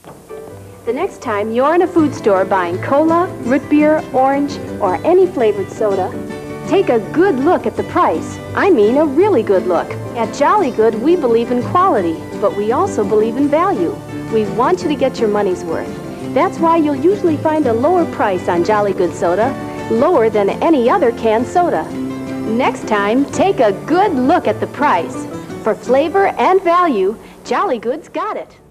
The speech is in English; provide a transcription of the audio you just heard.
The next time you're in a food store buying cola, root beer, orange, or any flavored soda, take a good look at the price. I mean a really good look. At Jolly Good, we believe in quality, but we also believe in value. We want you to get your money's worth. That's why you'll usually find a lower price on Jolly Good soda, lower than any other canned soda. Next time, take a good look at the price. For flavor and value, Jolly Good's got it.